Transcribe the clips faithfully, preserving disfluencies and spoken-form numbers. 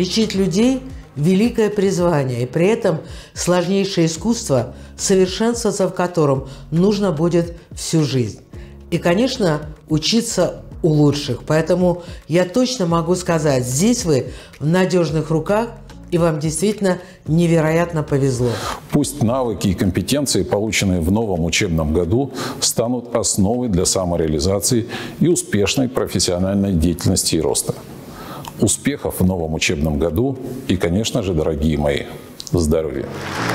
Лечить людей – великое призвание, и при этом сложнейшее искусство, совершенствоваться в котором нужно будет всю жизнь. И, конечно, учиться у лучших. Поэтому я точно могу сказать, здесь вы в надежных руках, и вам действительно невероятно повезло. Пусть навыки и компетенции, полученные в новом учебном году, станут основой для самореализации и успешной профессиональной деятельности и роста. Успехов в новом учебном году и, конечно же, дорогие мои, здоровья!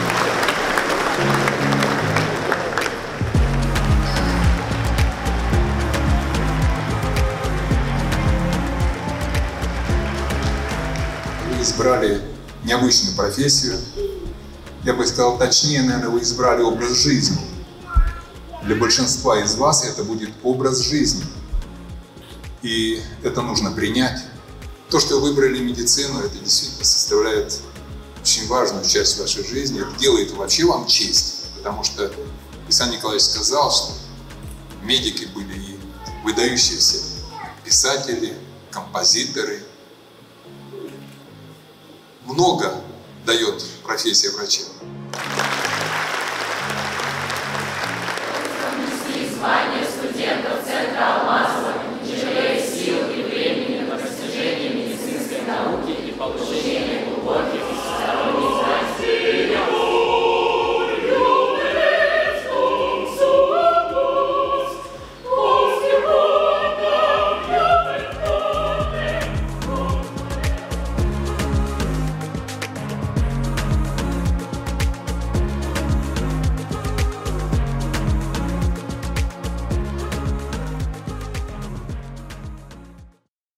Вы избрали необычную профессию. Я бы сказал точнее, наверное, вы избрали образ жизни. Для большинства из вас это будет образ жизни. И это нужно принять. То, что вы выбрали медицину, это действительно составляет очень важную часть вашей жизни. Это делает вообще вам честь. Потому что Александр Николаевич сказал, что медики были и выдающиеся писатели, композиторы. Много дает профессия врача. Звание студентов Центра Алмазова, не жалея сил и